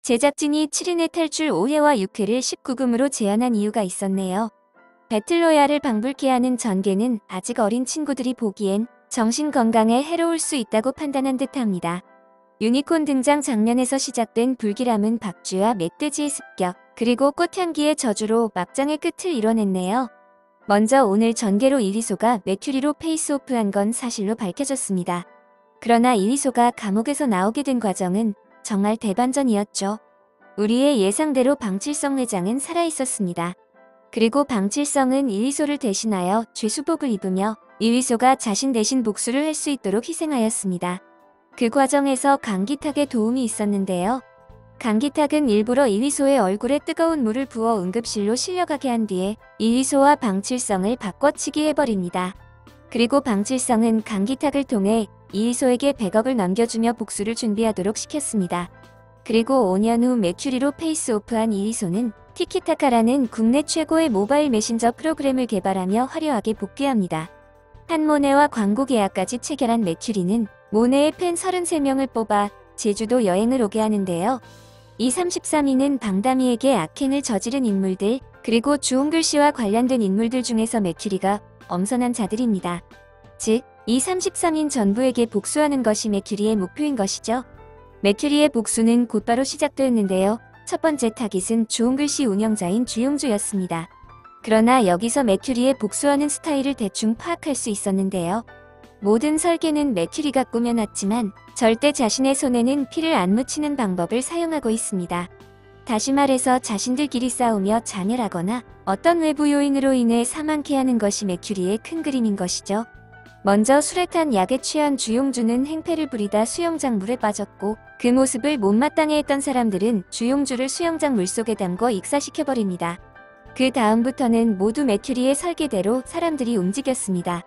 제작진이 7인의 탈출 5회와 6회를 19금으로 제한한 이유가 있었네요. 배틀로얄을 방불케 하는 전개는 아직 어린 친구들이 보기엔 정신건강에 해로울 수 있다고 판단한 듯합니다. 유니콘 등장 장면에서 시작된 불길함은 박쥐와 멧돼지의 습격, 그리고 꽃향기의 저주로 막장의 끝을 이뤄냈네요. 먼저 오늘 전개로 이리소가 메큐리로 페이스오프한 건 사실로 밝혀졌습니다. 그러나 이리소가 감옥에서 나오게 된 과정은 정말 대반전이었죠. 우리의 예상대로 방칠성 회장은 살아있었습니다. 그리고 방칠성은 이리소를 대신하여 죄수복을 입으며 이리소가 자신 대신 복수를 할 수 있도록 희생하였습니다. 그 과정에서 강기탁의 도움이 있었는데요. 강기탁은 일부러 이리소의 얼굴에 뜨거운 물을 부어 응급실로 실려가게 한 뒤에 이리소와 방칠성을 바꿔치기 해버립니다. 그리고 방칠성은 강기탁을 통해 이리소에게 100억을 넘겨주며 복수를 준비하도록 시켰습니다. 그리고 5년 후 메큐리로 페이스오프한 이리소는 티키타카라는 국내 최고의 모바일 메신저 프로그램을 개발하며 화려하게 복귀합니다. 한모네와 광고 계약까지 체결한 메큐리는 모네의 팬 33명을 뽑아 제주도 여행을 오게 하는데요. 이 33인은 방다미에게 악행을 저지른 인물들, 그리고 주홍글씨와 관련된 인물들 중에서 메큐리가 엄선한 자들입니다. 즉, 이 33인 전부에게 복수하는 것이 메큐리의 목표인 것이죠. 메큐리의 복수는 곧바로 시작되었는데요. 첫 번째 타깃은 주홍글씨 운영자인 주용주였습니다. 그러나 여기서 메큐리의 복수하는 스타일을 대충 파악할 수 있었는데요. 모든 설계는 메큐리가 꾸며놨지만 절대 자신의 손에는 피를 안 묻히는 방법을 사용하고 있습니다. 다시 말해서 자신들끼리 싸우며 자멸하거나 어떤 외부 요인으로 인해 사망케 하는 것이 메큐리의 큰 그림인 것이죠. 먼저 술에 탄 약에 취한 주용주는 행패를 부리다 수영장 물에 빠졌고, 그 모습을 못마땅해 했던 사람들은 주용주를 수영장 물속에 담궈 익사시켜버립니다. 그 다음부터는 모두 메큐리의 설계대로 사람들이 움직였습니다.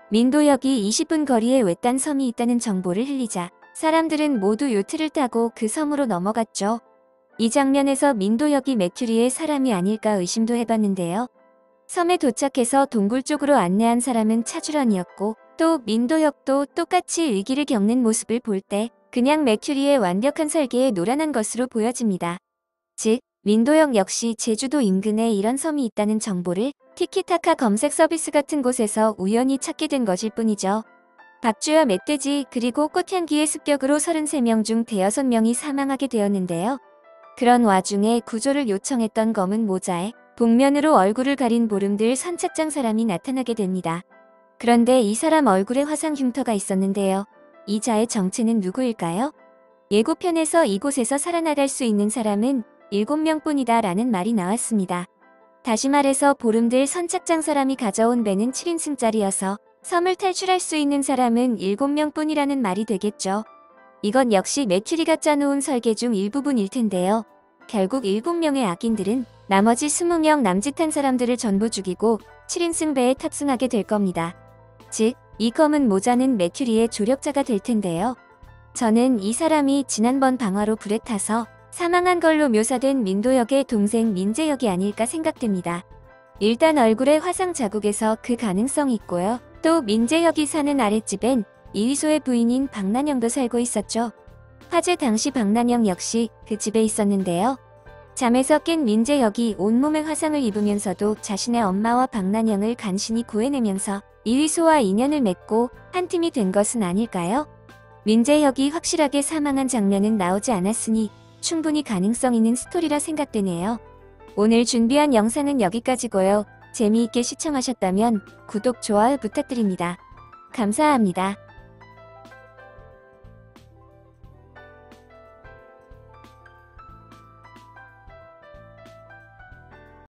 민도역이 20분 거리에 외딴 섬이 있다는 정보를 흘리자 사람들은 모두 요트를 타고 그 섬으로 넘어갔죠. 이 장면에서 민도역이 메큐리의 사람이 아닐까 의심도 해봤는데요. 섬에 도착해서 동굴 쪽으로 안내한 사람은 차주런이었고, 또 민도역도 똑같이 위기를 겪는 모습을 볼 때 그냥 메큐리의 완벽한 설계에 노란한 것으로 보여집니다. 즉, 민도역 역시 제주도 인근에 이런 섬이 있다는 정보를 티키타카 검색 서비스 같은 곳에서 우연히 찾게 된 것일 뿐이죠. 박쥐와 멧돼지, 그리고 꽃향기의 습격으로 33명 중 5명이 사망하게 되었는데요. 그런 와중에 구조를 요청했던 검은 모자에 복면으로 얼굴을 가린 보름들 선착장 사람이 나타나게 됩니다. 그런데 이 사람 얼굴에 화상 흉터가 있었는데요. 이 자의 정체는 누구일까요? 예고편에서 이곳에서 살아나갈 수 있는 사람은 7명뿐이다 라는 말이 나왔습니다. 다시 말해서 보름들 선착장 사람이 가져온 배는 7인승짜리여서 섬을 탈출할 수 있는 사람은 7명뿐이라는 말이 되겠죠. 이건 역시 메큐리가 짜놓은 설계 중 일부분일 텐데요. 결국 7명의 악인들은 나머지 20명 남짓한 사람들을 전부 죽이고 7인승 배에 탑승하게 될 겁니다. 즉, 이 검은 모자는 메큐리의 조력자가 될 텐데요. 저는 이 사람이 지난번 방화로 불에 타서 사망한 걸로 묘사된 민도역의 동생 민재역이 아닐까 생각됩니다. 일단 얼굴에 화상 자국에서 그 가능성이 있고요. 또 민재역이 사는 아랫집엔 이리소의 부인인 박난영도 살고 있었죠. 화재 당시 박난영 역시 그 집에 있었는데요. 잠에서 깬 민재역이 온몸에 화상을 입으면서도 자신의 엄마와 박난영을 간신히 구해내면서 이리소와 인연을 맺고 한 팀이 된 것은 아닐까요? 민재역이 확실하게 사망한 장면은 나오지 않았으니 충분히 가능성 있는 스토리라 생각되네요. 오늘 준비한 영상은 여기까지고요. 재미있게 시청하셨다면 구독, 좋아요 부탁드립니다. 감사합니다.